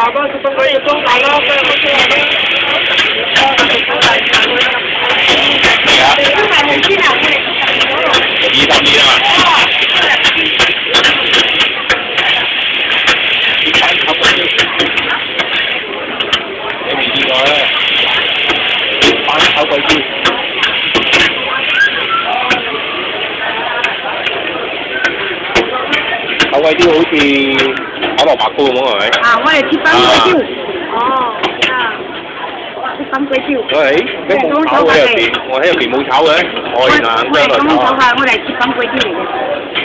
大多是中国有中大咯，所以我说都係冇錢啊！我哋 22啊！你未見過咧？板炒鬼椒。炒鬼椒好似炒蘿蔔糕咁係咪？ 啊，我哋切板鬼椒。哦，啊，切板鬼椒。 喂，你冇炒喺入邊，我喺入邊冇炒嘅，我原來我哋咁炒法，我哋切板鬼椒嚟嘅。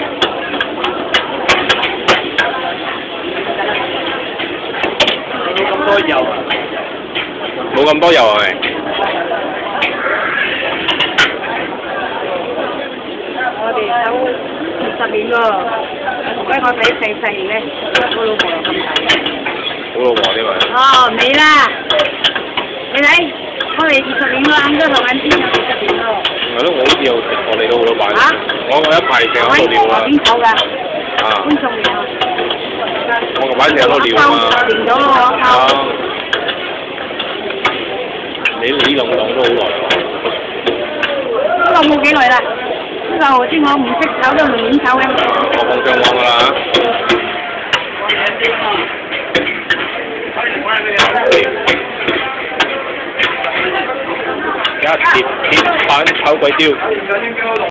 冇咁多油啊！冇咁多油係咪？ 我哋走20年喎，俾我睇細細嘅，我老婆又咁大。 好老婆添咪？ 哦，未啦，你睇，我哋20年咯，啱都同緊先有20年咯。 係咯，我好似有食過你嗰個老闆。 嚇？ 我一排成日喺度撩啊。 邊炒㗎？ 啊。 觀眾嚟啊！ 我個擺成日喺度撩啊嘛。 10年咗咯喎。 啊！你呢兩檔都好耐喎。 呢個冇幾耐啦，呢個頭先我唔識炒都唔點炒嘅。 我放上網㗎啦嚇。而家鐵板炒鬼椒。